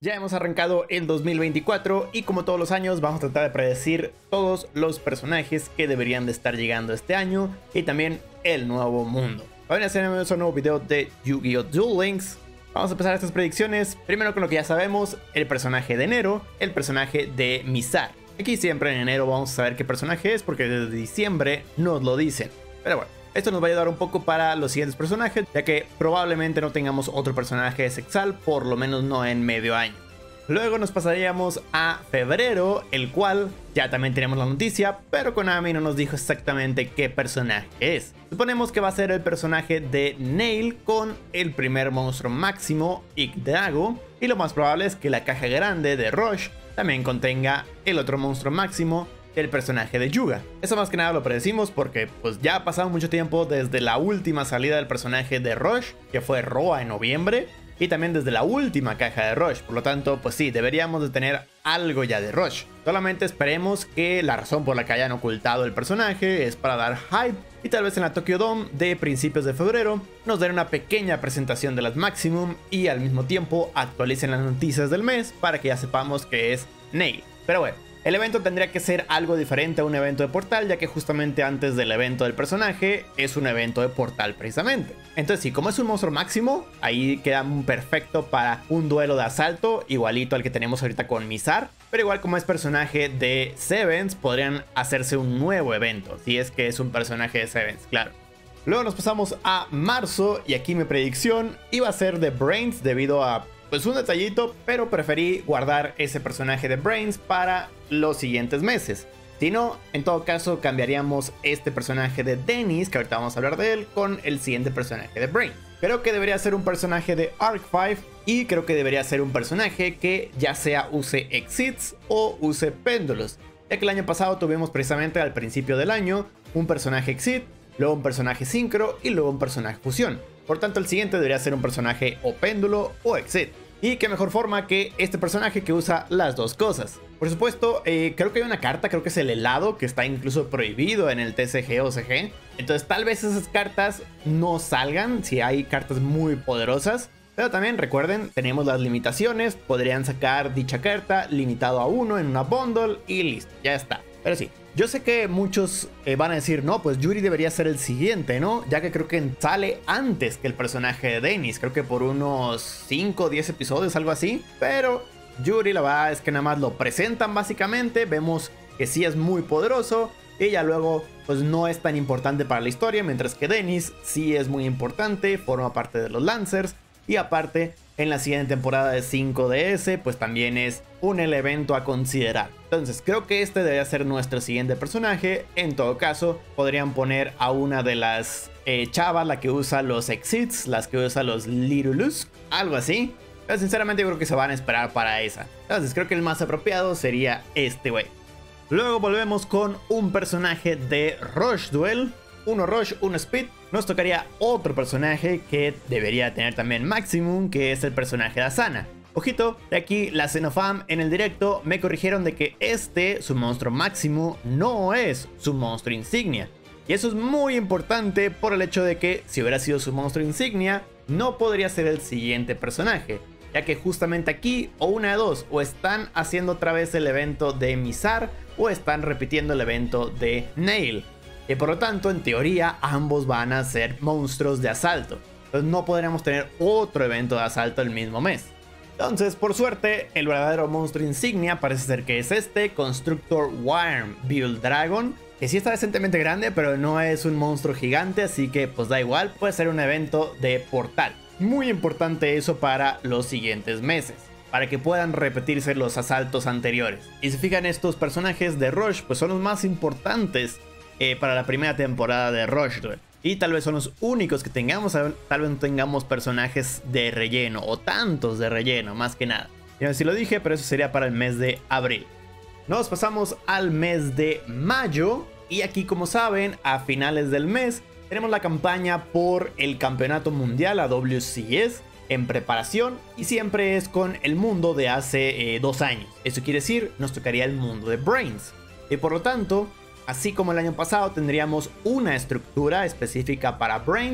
Ya hemos arrancado el 2024 y como todos los años vamos a tratar de predecir todos los personajes que deberían de estar llegando este año y también el nuevo mundo. Hoy hacemos un nuevo video de Yu-Gi-Oh! Duel Links. Vamos a empezar estas predicciones primero con lo que ya sabemos, el personaje de enero, el personaje de Mizar. Aquí siempre en enero vamos a saber qué personaje es porque desde diciembre nos lo dicen. Pero bueno, esto nos va a ayudar un poco para los siguientes personajes, ya que probablemente no tengamos otro personaje de Sexal, por lo menos no en medio año. Luego nos pasaríamos a febrero, el cual ya también tenemos la noticia, pero Konami no nos dijo exactamente qué personaje es. Suponemos que va a ser el personaje de Nail con el primer monstruo máximo, Yggdrago, y lo más probable es que la caja grande de Rush también contenga el otro monstruo máximo, el personaje de Yuga. Eso más que nada lo predecimos porque pues ya ha pasado mucho tiempo desde la última salida del personaje de Rush, que fue Roa en noviembre, y también desde la última caja de Rush. Por lo tanto, pues sí, deberíamos de tener algo ya de Rush. Solamente esperemos que la razón por la que hayan ocultado el personaje es para dar hype, y tal vez en la Tokyo Dome de principios de febrero nos den una pequeña presentación de las Maximum y al mismo tiempo actualicen las noticias del mes para que ya sepamos que es Nail. Pero bueno, el evento tendría que ser algo diferente a un evento de portal, ya que justamente antes del evento del personaje es un evento de portal precisamente. Entonces sí, como es un monstruo máximo, ahí queda perfecto para un duelo de asalto, igualito al que tenemos ahorita con Mizar. Pero igual como es personaje de Sevens, podrían hacerse un nuevo evento, si es que es un personaje de Sevens, claro. Luego nos pasamos a marzo y aquí mi predicción iba a ser de Brains debido a pues un detallito, pero preferí guardar ese personaje de Brains para los siguientes meses. Si no, en todo caso cambiaríamos este personaje de Dennis, que ahorita vamos a hablar de él, con el siguiente personaje de Brains. Creo que debería ser un personaje de Arc 5 y creo que debería ser un personaje que ya sea use Exits o use Péndulos, ya que el año pasado tuvimos precisamente al principio del año un personaje Exit, luego un personaje Synchro y luego un personaje Fusión. Por tanto, el siguiente debería ser un personaje o péndulo o exit. Y qué mejor forma que este personaje que usa las dos cosas. Por supuesto, creo que hay una carta, creo que es el helado, que está incluso prohibido en el TCG o CG. Entonces tal vez esas cartas no salgan si hay cartas muy poderosas. Pero también recuerden, tenemos las limitaciones. Podrían sacar dicha carta limitado a uno en una bundle y listo, ya está. Pero sí, yo sé que muchos van a decir, no, pues Yuri debería ser el siguiente, ¿no? Ya que creo que sale antes que el personaje de Dennis, creo que por unos 5 o 10 episodios, algo así. Pero Yuri la verdad es que nada más lo presentan básicamente, vemos que sí es muy poderoso y ya luego pues no es tan importante para la historia, mientras que Dennis sí es muy importante, forma parte de los Lancers. Y aparte, en la siguiente temporada de 5DS, pues también es un evento a considerar. Entonces, creo que este debería ser nuestro siguiente personaje. En todo caso, podrían poner a una de las chavas, la que usa los Exits, las que usa los Lirulus, algo así. Pero sinceramente, yo creo que se van a esperar para esa. Entonces, creo que el más apropiado sería este güey. Luego volvemos con un personaje de Rush Duel. Uno Rush, uno Speed. Nos tocaría otro personaje que debería tener también Maximum, que es el personaje de Asana. Ojito, de aquí la Xenofam en el directo me corrigieron de que su monstruo máximo, no es su monstruo insignia. Y eso es muy importante por el hecho de que si hubiera sido su monstruo insignia, no podría ser el siguiente personaje. Ya que justamente aquí, o una de dos, o están haciendo otra vez el evento de Mizar, o están repitiendo el evento de Nail. Y por lo tanto, en teoría, ambos van a ser monstruos de asalto. Entonces no podríamos tener otro evento de asalto el mismo mes. Entonces, por suerte, el verdadero monstruo insignia parece ser que es Constructor Worm Build Dragon. Que sí está decentemente grande, pero no es un monstruo gigante, así que pues da igual, puede ser un evento de portal. Muy importante eso para los siguientes meses, para que puedan repetirse los asaltos anteriores. Y si fijan, estos personajes de Rush pues son los más importantes para la primera temporada de Rush Duel. Y tal vez son los únicos que tengamos, tal vez no tengamos personajes de relleno o tantos de relleno, más que nada. Ya no sé si lo dije, pero eso sería para el mes de abril. Nos pasamos al mes de mayo y aquí, como saben, a finales del mes tenemos la campaña por el campeonato mundial, a WCS, en preparación, y siempre es con el mundo de hace 2 años. Eso quiere decir, nos tocaría el mundo de Brains. Y por lo tanto, así como el año pasado tendríamos una estructura específica para Brains,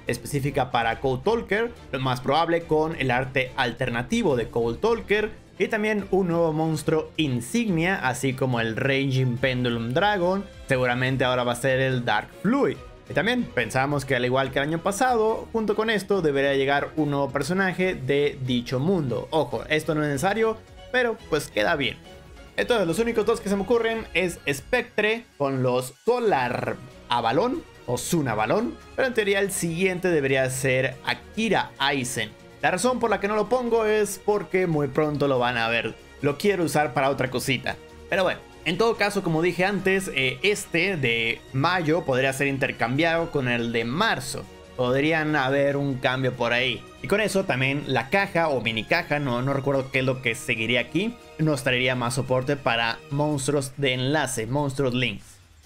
específica para Code Talker, lo más probable con el arte alternativo de Code Talker, y también un nuevo monstruo insignia, así como el Raging Pendulum Dragon. Seguramente ahora va a ser el Dark Fluid. Y también pensamos que al igual que el año pasado, junto con esto debería llegar un nuevo personaje de dicho mundo. Ojo, esto no es necesario, pero pues queda bien. Entonces los únicos dos que se me ocurren es Spectre con los Solar Avalon o Sun Avalon, pero en teoría el siguiente debería ser Akira Aizen. La razón por la que no lo pongo es porque muy pronto lo van a ver. Lo quiero usar para otra cosita. Pero bueno, en todo caso, como dije antes, este de mayo podría ser intercambiado con el de marzo. Podrían haber un cambio por ahí. Y con eso también la caja o mini caja, no recuerdo qué es lo que seguiría aquí, nos traería más soporte para monstruos de enlace, monstruos links.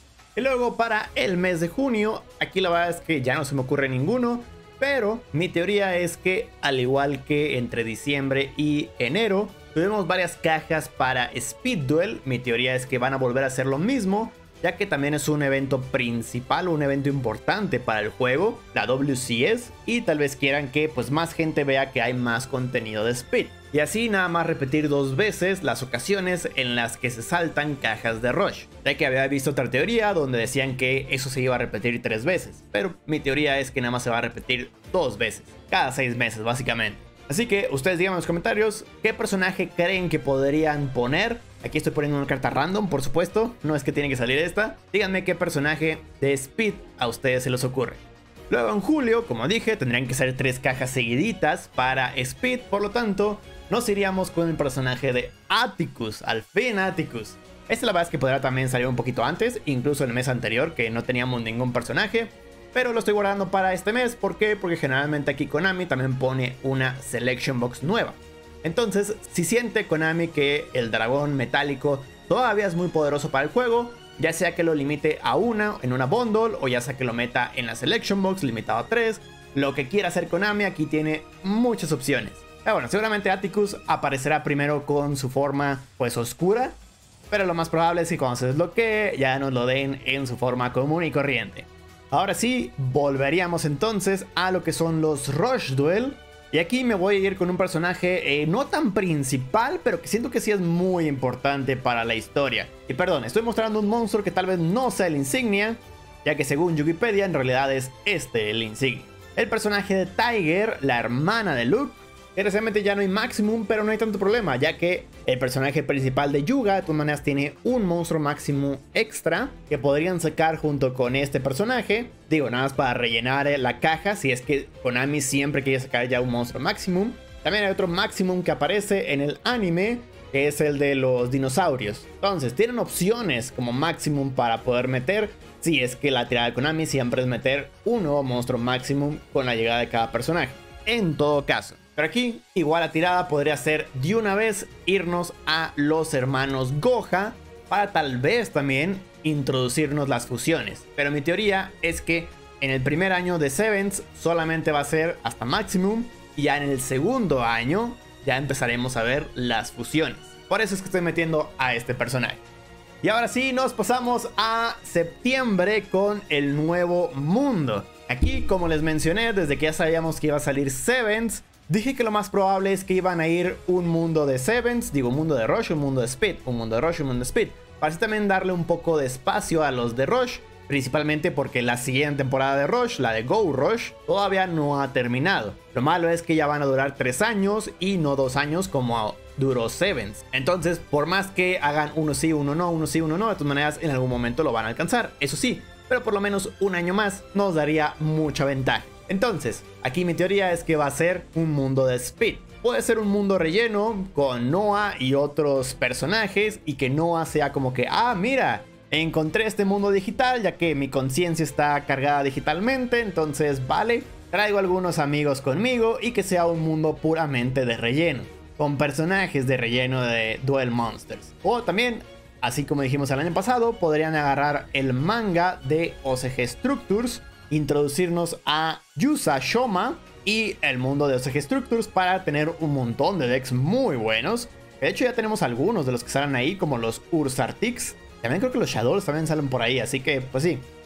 Y luego para el mes de junio, aquí la verdad es que ya no se me ocurre ninguno. Pero mi teoría es que al igual que entre diciembre y enero, tuvimos varias cajas para Speed Duel. Mi teoría es que van a volver a hacer lo mismo, ya que también es un evento principal, un evento importante para el juego, la WCS, y tal vez quieran que pues más gente vea que hay más contenido de Speed. Y así nada más repetir 2 veces las ocasiones en las que se saltan cajas de Rush, ya que había visto otra teoría donde decían que eso se iba a repetir 3 veces, pero mi teoría es que nada más se va a repetir 2 veces, cada 6 meses básicamente. Así que ustedes digan en los comentarios qué personaje creen que podrían poner. Aquí estoy poniendo una carta random, por supuesto, no es que tiene que salir esta. Díganme qué personaje de Speed a ustedes se les ocurre. Luego en julio, como dije, tendrían que ser 3 cajas seguiditas para Speed, por lo tanto, nos iríamos con el personaje de Atticus, al fin Atticus. Este la verdad es que podrá también salir un poquito antes, incluso en el mes anterior que no teníamos ningún personaje. Pero lo estoy guardando para este mes, ¿por qué? Porque generalmente aquí Konami también pone una Selection Box nueva. Entonces, si siente Konami que el dragón metálico todavía es muy poderoso para el juego, ya sea que lo limite a una en una bundle, o ya sea que lo meta en la Selection Box limitado a 3, lo que quiera hacer Konami aquí tiene muchas opciones. Pero bueno, seguramente Atticus aparecerá primero con su forma pues oscura, pero lo más probable es que cuando se desbloquee ya nos lo den en su forma común y corriente. Ahora sí, volveríamos entonces a lo que son los Rush Duel. Y aquí me voy a ir con un personaje no tan principal, pero que siento que sí es muy importante para la historia. Y perdón, estoy mostrando un monstruo que tal vez no sea el insignia, ya que según Wikipedia en realidad es este el insignia. El personaje de Tiger, la hermana de Luke. Desgraciadamente ya no hay Maximum, pero no hay tanto problema, ya que el personaje principal de Yuga de todas maneras tiene un monstruo máximo extra que podrían sacar junto con este personaje. Digo, nada más para rellenar la caja, si es que Konami siempre quiere sacar ya un monstruo Maximum. También hay otro Maximum que aparece en el anime, que es el de los dinosaurios. Entonces tienen opciones como Maximum para poder meter, si es que la tirada de Konami siempre es meter un nuevo monstruo Maximum con la llegada de cada personaje. En todo caso. Pero aquí, igual la tirada podría ser de una vez irnos a los hermanos Goha para tal vez también introducirnos las fusiones. Pero mi teoría es que en el primer año de Sevens solamente va a ser hasta Maximum y ya en el segundo año ya empezaremos a ver las fusiones. Por eso es que estoy metiendo a este personaje. Y ahora sí, nos pasamos a septiembre con el nuevo mundo. Aquí, como les mencioné, desde que ya sabíamos que iba a salir Sevens, dije que lo más probable es que iban a ir un mundo de Sevens, digo un mundo de Rush, un mundo de Speed, un mundo de Rush, un mundo de Speed, para así también darle un poco de espacio a los de Rush, principalmente porque la siguiente temporada de Rush, la de Go Rush, todavía no ha terminado. Lo malo es que ya van a durar 3 años y no 2 años como duró Sevens. Entonces, por más que hagan uno sí, uno no, uno sí, uno no, de todas maneras en algún momento lo van a alcanzar, eso sí, pero por lo menos un año más nos daría mucha ventaja. Entonces, aquí mi teoría es que va a ser un mundo de Speed. Puede ser un mundo relleno con Noah y otros personajes y que Noah sea como que, ah, mira, encontré este mundo digital ya que mi conciencia está cargada digitalmente, entonces vale, traigo algunos amigos conmigo y que sea un mundo puramente de relleno, con personajes de relleno de Duel Monsters. O también, así como dijimos el año pasado, podrían agarrar el manga de OCG Structures, introducirnos a Yusa Shoma y el mundo de OCG Structures para tener un montón de decks muy buenos. De hecho ya tenemos algunos de los que salen ahí, como los Ursartix. También creo que los Shadows también salen por ahí, así que pues sí,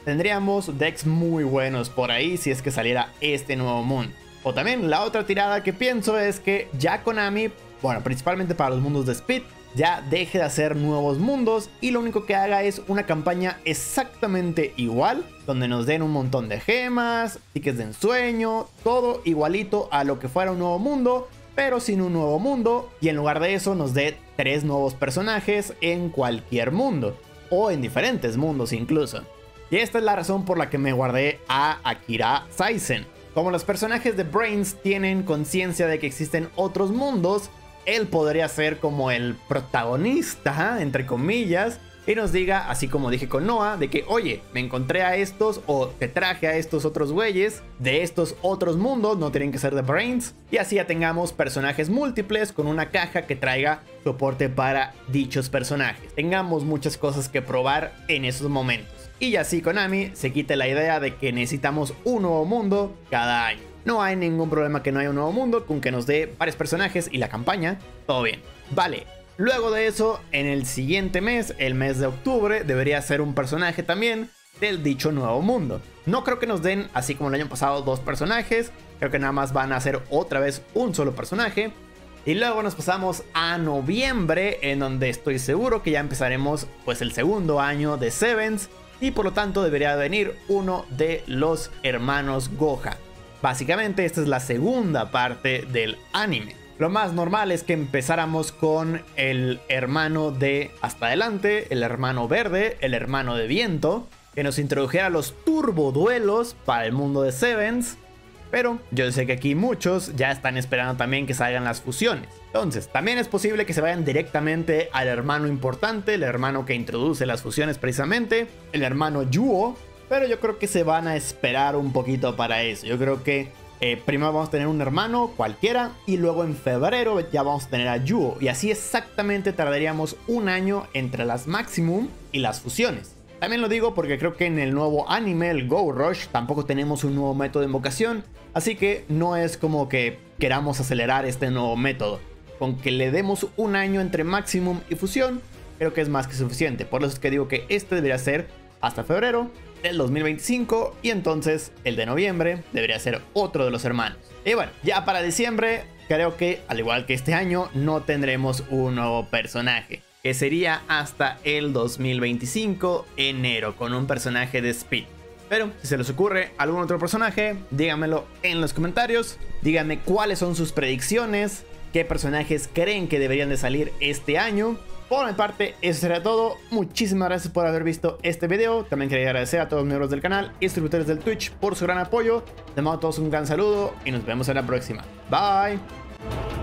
tendríamos decks muy buenos por ahí si es que saliera este nuevo mundo. O también la otra tirada que pienso es que ya Konami, bueno, principalmente para los mundos de Speed, ya deje de hacer nuevos mundos y lo único que haga es una campaña exactamente igual, donde nos den un montón de gemas, tickets de ensueño, todo igualito a lo que fuera un nuevo mundo, pero sin un nuevo mundo, y en lugar de eso nos dé 3 nuevos personajes en cualquier mundo, o en diferentes mundos incluso. Y esta es la razón por la que me guardé a Akira Saizen. Como los personajes de Brains tienen conciencia de que existen otros mundos, él podría ser como el protagonista, entre comillas, y nos diga, así como dije con Noah, de que oye, me encontré a estos o te traje a estos otros güeyes de estos otros mundos, no tienen que ser de Brains, y así ya tengamos personajes múltiples con una caja que traiga soporte para dichos personajes. Tengamos muchas cosas que probar en esos momentos. Y así Konami se quite la idea de que necesitamos un nuevo mundo cada año. No hay ningún problema que no haya un nuevo mundo, con que nos dé varios personajes y la campaña, todo bien. Vale, luego de eso, en el siguiente mes, el mes de octubre, debería ser un personaje también del dicho nuevo mundo. No creo que nos den, así como el año pasado, 2 personajes. Creo que nada más van a hacer otra vez un solo personaje. Y luego nos pasamos a noviembre, en donde estoy seguro que ya empezaremos pues el segundo año de Sevens. Y por lo tanto debería venir uno de los hermanos Gohan. Básicamente esta es la segunda parte del anime. Lo más normal es que empezáramos con el hermano de hasta adelante, el hermano verde, el hermano de viento, que nos introdujera los turboduelos para el mundo de Sevens. Pero yo sé que aquí muchos ya están esperando también que salgan las fusiones. Entonces, también es posible que se vayan directamente al hermano importante, el hermano que introduce las fusiones precisamente, el hermano Yuo. Pero yo creo que se van a esperar un poquito para eso. Yo creo que primero vamos a tener un hermano cualquiera y luego en febrero ya vamos a tener a Yuo. Y así exactamente tardaríamos un año entre las Maximum y las fusiones. También lo digo porque creo que en el nuevo anime, el Go Rush, tampoco tenemos un nuevo método de invocación. Así que no es como que queramos acelerar este nuevo método. Con que le demos un año entre Maximum y fusión, creo que es más que suficiente. Por eso es que digo que este debería ser hasta febrero del 2025 y entonces el de noviembre debería ser otro de los hermanos. Y bueno, ya para diciembre creo que al igual que este año no tendremos un nuevo personaje, que sería hasta el 2025 enero con un personaje de Speed. Pero si se les ocurre algún otro personaje, díganmelo en los comentarios. Díganme cuáles son sus predicciones, qué personajes creen que deberían de salir este año. Por mi parte, eso sería todo. Muchísimas gracias por haber visto este video. También quería agradecer a todos los miembros del canal y suscriptores del Twitch por su gran apoyo. Les mando a todos un gran saludo y nos vemos en la próxima. Bye.